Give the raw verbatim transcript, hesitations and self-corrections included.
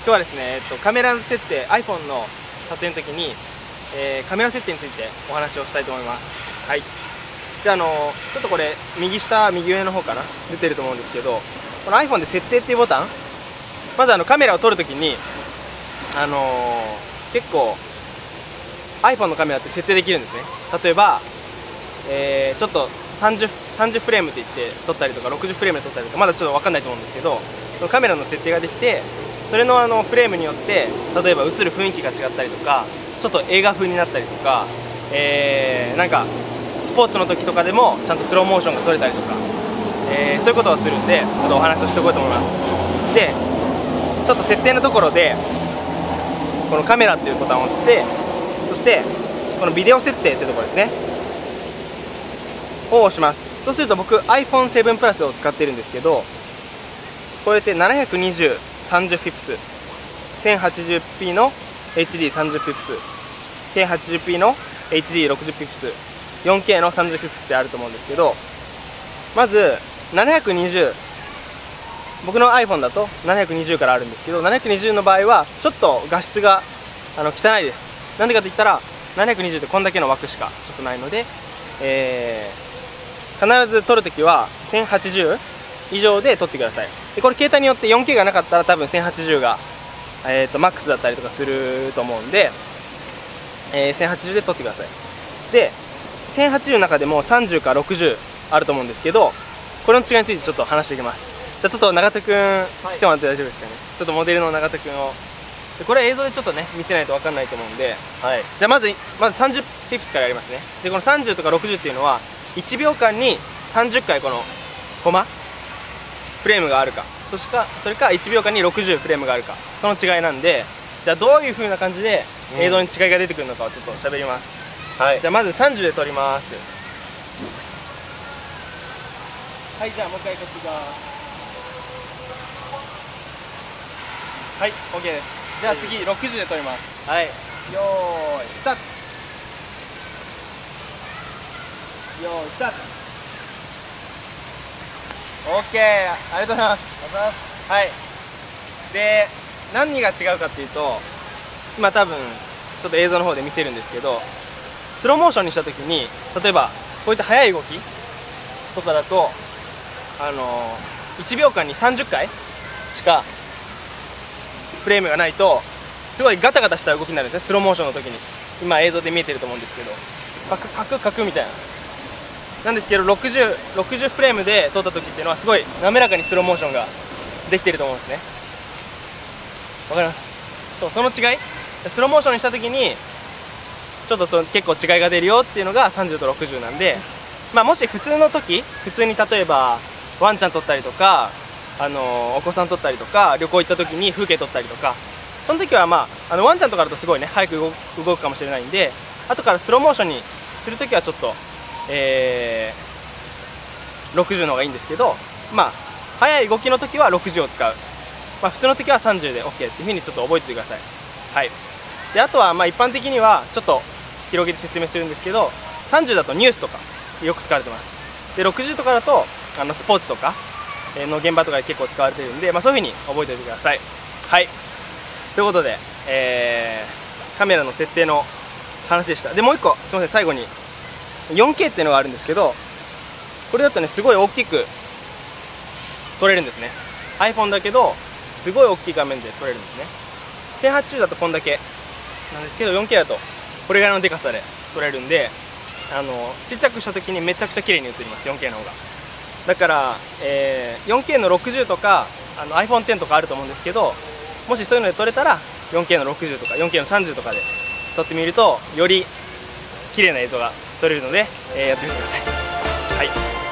今日はですね、えっと、カメラ設定 iPhone の撮影の時に、えー、カメラ設定についてお話をしたいと思います。はい。で、あのちょっとこれ右下右上の方かな出てると思うんですけど、この iPhone で設定っていうボタン、まずあのカメラを撮るときにあのー、結構 iPhone のカメラって設定できるんですね。例えば、えー、ちょっと30, 30フレームって言って撮ったりとかろくじゅうフレームで撮ったりとか、まだちょっと分かんないと思うんですけど、そのカメラの設定ができて、それのあのフレームによって例えば映る雰囲気が違ったりとか、ちょっと映画風になったりとか、えー、なんかスポーツの時とかでもちゃんとスローモーションが撮れたりとか、えー、そういうことをするんで、ちょっとお話をしておこうと思います。で、ちょっと設定のところでこのカメラっていうボタンを押して、そしてこのビデオ設定っていうところですねを押します。そうすると僕 アイフォンセブン プラスを使っているんですけど、これってななひゃくにじゅう、さんじゅうフィプス、せんはちじゅうピー の エイチディーさんじゅう フィプス、せんはちじゅうピー の エイチディーろくじゅう フィプス、よんケー のさんじゅうフィプスってあると思うんですけど、まずななひゃくにじゅう、僕の iPhone だとななひゃくにじゅうからあるんですけど、ななひゃくにじゅうの場合はちょっと画質があの汚いです。なんでかといったらななひゃくにじゅうってこんだけの枠しかちょっとないので、えー、必ず撮るときはせんはちじゅう以上で撮ってください。でこれ携帯によって よんケー がなかったら多分せんはちじゅうが、えー、とマックスだったりとかすると思うんで、えー、せんはちじゅうで撮ってください。でせんはちじゅうの中でもさんじゅうかろくじゅうあると思うんですけど、これの違いについてちょっと話していきます。じゃあちょっと永田くん来てもらって大丈夫ですかね。ちょっとモデルの永田くんを、でこれ映像でちょっとね見せないと分かんないと思うんで、はい、じゃあまずまずさんじゅうフィプスからやりますね。でこのさんじゅうとかろくじゅうっていうのはいちびょうかんにさんじゅっかいこのコマフレームがあるか、そしかそれかいちびょうかんにろくじゅうフレームがあるか、その違いなんで、じゃあどういう風な感じで映像に違いが出てくるのかをちょっと喋ります。はい、じゃあまずさんじゅうで撮ります。はい、じゃあもう一回こっち側。はい、 OK です。じゃあ次ろくじゅうで撮ります。はい、よーいスタート。よーいスタート。 OK、 ありがとうございます。はい、で何が違うかっていうと、今多分ちょっと映像の方で見せるんですけど、スローモーションにした時に例えばこういった速い動きとかだとあのー、いちびょうかんにさんじゅっかいしかフレームがないとすごいガタガタした動きになるんですね、スローモーションの時に。今映像で見えてると思うんですけど、カクカクカクみたいななんですけど、ろくじゅう、ろくじゅうフレームで撮った時っていうのはすごい滑らかにスローモーションができてると思うんですね。わかります？そう、その違い、スローモーションにした時にちょっとその結構違いが出るよっていうのがさんじゅうとろくじゅうなんで、まあ、もし普通の時、普通に例えばワンちゃん撮ったりとか、あのお子さん撮ったりとか、旅行行った時に風景撮ったりとか、その時はまあ、あのワンちゃんとかだとすごいね早く動く、動くかもしれないんで、後からスローモーションにする時はちょっと、えー、ろくじゅうの方がいいんですけど、まあ速い動きの時はろくじゅうを使う、まあ、普通の時はさんじゅうで OK っていうふうにちょっと覚えててください。はい、であとはまあ一般的にはちょっと広げて説明するんですけど、さんじゅうだとニュースとかよく使われてます。でろくじゅうとかだとあのスポーツとかの現場とかで結構使われてるんで、まあ、そういうふうに覚えておいてください。はい、ということで、えー、カメラの設定の話でした。でもう一個すみません、最後に よんケー っていうのがあるんですけど、これだとねすごい大きく撮れるんですね。 iPhone だけどすごい大きい画面で撮れるんですね。せんはちじゅうだとこんだけなんですけど、 よんケー だとこれぐらいのでかさで撮れるんで、あのちっちゃくした時にめちゃくちゃ綺麗に映ります、 よんケー の方が。だから、えー、よんケー のろくじゅうとかあの アイフォンテン とかあると思うんですけど、もしそういうので撮れたら よんケー のろくじゅうとか よんケー のさんじゅうとかで撮ってみるとより綺麗な映像が撮れるので、えー、やってみてください。はい。